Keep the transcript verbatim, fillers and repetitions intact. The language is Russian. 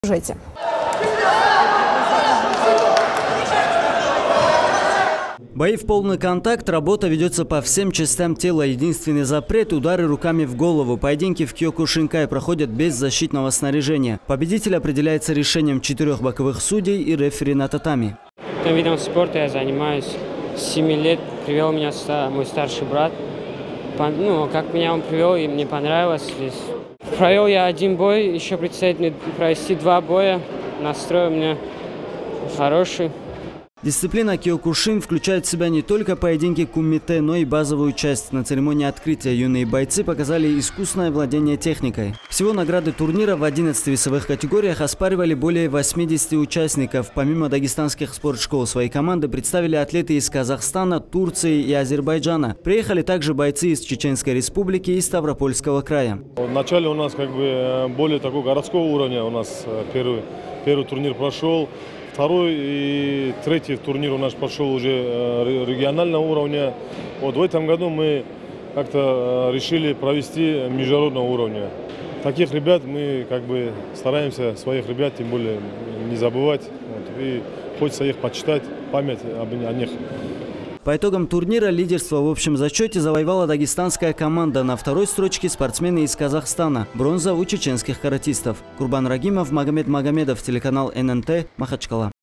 сюжете. Бои в полный контакт, работа ведется по всем частям тела. Единственный запрет – удары руками в голову. Поединки в Киокушинкай проходят без защитного снаряжения. Победитель определяется решением четырех боковых судей и рефери на татами. Этим видом спорта я занимаюсь с семи лет. Привел меня мой старший брат. Ну, как меня он привел, и мне понравилось здесь. Провел я один бой, еще предстоит мне провести два боя. Настрой у меня хороший. Дисциплина Киокушин включает в себя не только поединки кумите, но и базовую часть. На церемонии открытия юные бойцы показали искусное владение техникой. Всего награды турнира в одиннадцати весовых категориях оспаривали более восьмидесяти участников. Помимо дагестанских спортшкол, свои команды представили атлеты из Казахстана, Турции и Азербайджана. Приехали также бойцы из Чеченской Республики и Ставропольского края. Вначале у нас как бы более такого городского уровня у нас первый, первый турнир прошел. Второй и третий турнир у нас пошел уже регионального уровня. Вот в этом году мы как-то решили провести международного уровня. Таких ребят мы как бы стараемся, своих ребят тем более не забывать. Вот, и хочется их почитать, память о них. По итогам турнира лидерство в общем зачете завоевала дагестанская команда. На второй строчке спортсмены из Казахстана. Бронза у чеченских каратистов. Курбан Рагимов, Магомед Магомедов, телеканал эн эн тэ, Махачкала.